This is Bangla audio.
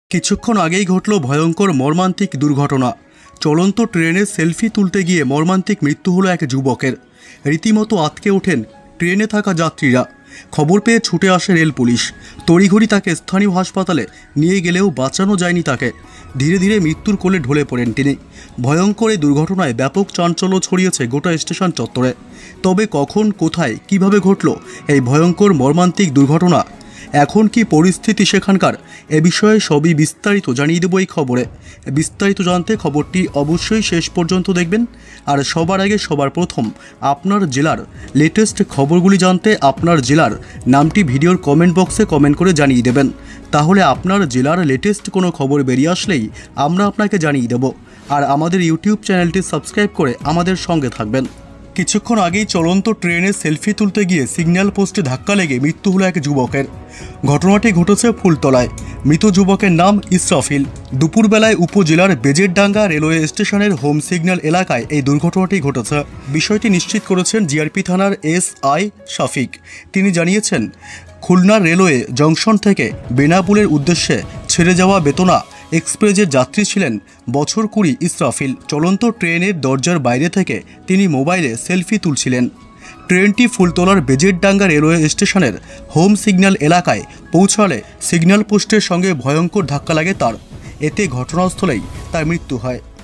কিছুক্ষণ আগেই ঘটল ভয়ঙ্কর মর্মান্তিক দুর্ঘটনা। চলন্ত ট্রেনে সেলফি তুলতে গিয়ে মর্মান্তিক মৃত্যু হলো এক যুবকের। রীতিমতো আঁতকে ওঠেন ট্রেনে থাকা যাত্রীরা। খবর পেয়ে ছুটে আসে রেল পুলিশ। তড়িঘড়ি তাকে স্থানীয় হাসপাতালে নিয়ে গেলেও বাঁচানো যায়নি তাকে। ধীরে ধীরে মৃত্যুর কোলে ঢলে পড়েন তিনি। ভয়ঙ্কর এই দুর্ঘটনায় ব্যাপক চাঞ্চল্য ছড়িয়েছে গোটা স্টেশন চত্বরে। তবে কখন, কোথায়, কিভাবে ঘটল এই ভয়ঙ্কর মর্মান্তিক দুর্ঘটনা, এখন কি পরিস্থিতি সেখানকার, এ বিষয়ে সবই বিস্তারিত জানিয়ে দেবো এই খবরে। বিস্তারিত জানতে খবরটি অবশ্যই শেষ পর্যন্ত দেখবেন। আর সবার আগে সবার প্রথম আপনার জেলার লেটেস্ট খবরগুলি জানতে আপনার জেলার নামটি ভিডিওর কমেন্ট বক্সে কমেন্ট করে জানিয়ে দেবেন। তাহলে আপনার জেলার লেটেস্ট কোনো খবর বেরিয়ে আসলেই আমরা আপনাকে জানিয়ে দেব। আর আমাদের ইউটিউব চ্যানেলটি সাবস্ক্রাইব করে আমাদের সঙ্গে থাকবেন। কিছুক্ষণ আগেই চলন্ত ট্রেনে সেলফি তুলতে গিয়ে সিগন্যাল পোস্টে ধাক্কা লেগে মৃত্যু হলো এক যুবকের। ঘটনাটি ঘটেছে ফুলতলায়। মৃত যুবকের নাম ইসরাফিল। দুপুরবেলায় উপজেলার বেজেরডাঙ্গা রেলওয়ে স্টেশনের হোম সিগন্যাল এলাকায় এই দুর্ঘটনাটি ঘটেছে। বিষয়টি নিশ্চিত করেছেন জিআরপি থানার এসআই শফিক। তিনি জানিয়েছেন, খুলনা রেলওয়ে জংশন থেকে বেনাপুলের উদ্দেশ্যে ছেড়ে যাওয়া বেতনা এক্সপ্রেসের যাত্রী ছিলেন বছর 20 ইসরাফিল। চলন্ত ট্রেনের দরজার বাইরে থেকে তিনি মোবাইলে সেলফি তুলছিলেন। ট্রেনটি ফুলতলার বেজেরডাঙ্গা রেলওয়ে স্টেশনের হোম সিগন্যাল এলাকায় পৌঁছালে সিগন্যাল পোস্টের সঙ্গে ভয়ঙ্কর ধাক্কা লাগে তার। এতে ঘটনাস্থলেই তার মৃত্যু হয়।